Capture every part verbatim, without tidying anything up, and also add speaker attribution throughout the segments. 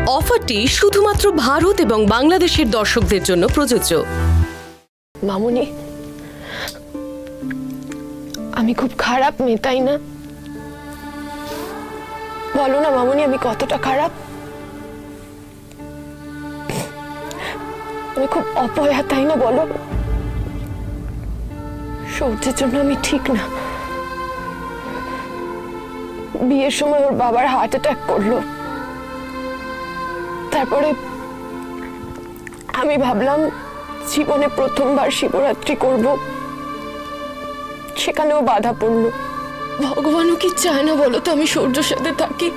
Speaker 1: অফারটি শুধুমাত্র ভারত এবং বাংলাদেশের দর্শকদের জন্য প্রযোজ্য।
Speaker 2: মামুনি, আমি খুব খারাপ মেয়ে, তাই না? বলো না মামুনি, আমি কতটা খারাপ? আমি খুব অপয়া, তাই না? বলো, সৌর্যের জন্য আমি ঠিক না। বিয়ের সময় ওর বাবার হার্ট অ্যাটাক করলো, তারপরে আমি ভাবলাম জীবনে প্রথমবার শিবরাত্রি করব, সেখানেও বাধা পড়লো। ভগবানও কি চায় না বলো তো আমি সূর্যের সাথে থাকি?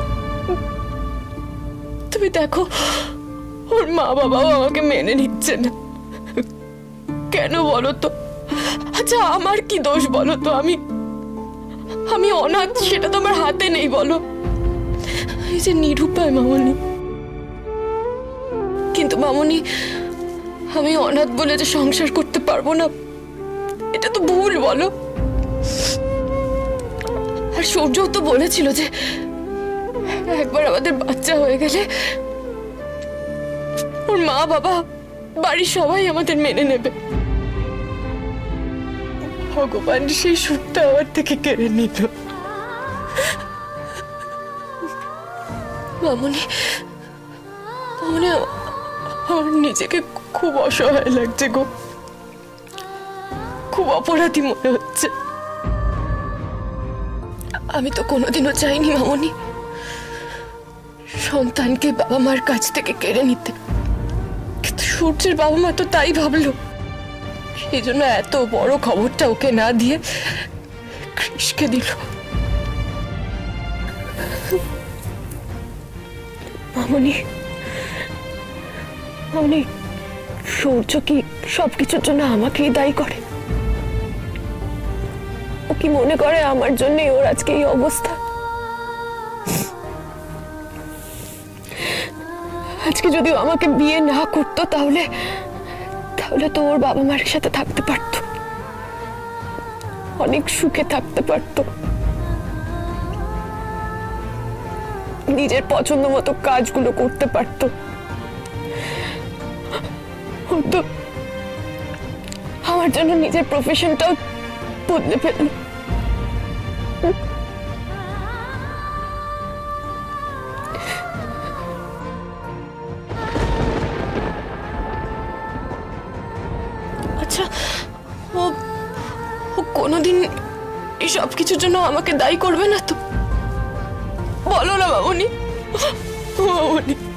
Speaker 2: তুমি দেখো, ওর মা বাবাও আমাকে মেনে নিচ্ছে না। কেন বলো তো? আচ্ছা, আমার কি দোষ বলো তো? আমি আমি অনাথ, সেটা তো আমার হাতে নেই, বলো। এই যে নিরুপায় মামনি। কিন্তু মামনি, আমি অনাথ বলে যে সংসার করতে পারবো না, এটা তো ভুল, বলো। আর সূর্যও তো বলেছিল যে একবার আমাদের বাচ্চা হয়ে গেলে ওর মা বাবা, বাড়ির সবাই আমাদের মেনে নেবে। ভগবান সেই সুখটা আমার থেকে কেড়ে নিল। মামনি, মামনি, আমার নিজেকে খুব অসহায় লাগছে গো, খুব অপরাধী মনে হচ্ছে। আমি তো কোনোদিনও চাইনি মামনি সন্তানকে বাবা মার কাছ থেকে কেড়ে নিতে, কিন্তু সূর্যের বাবা মা তো তাই ভাবলো। সেই জন্য এত বড় খবরটা ওকে না দিয়ে কৃষকে দিল। মামনি, মামনি, সূর্য কি সবকিছুর জন্য আমাকেই দায়ী করে? ও কি মনে করে আমার জন্যই ওর আজকে এই অবস্থা? আজকে যদি আমাকে বিয়ে না করতো, তাহলে তাহলে তো ওর বাবা মার সাথে থাকতে পারতো, অনেক সুখে থাকতে পারতো, নিজের পছন্দ মতো কাজগুলো করতে পারতো। তো আমার জন্য নিজের প্রফেশনটাও বদলে ফেললো। আচ্ছা, ও ও কোনোদিন এই সব কিছুর জন্য আমাকে দায়ী করবে না তো? বলো না মামনি, মামনি।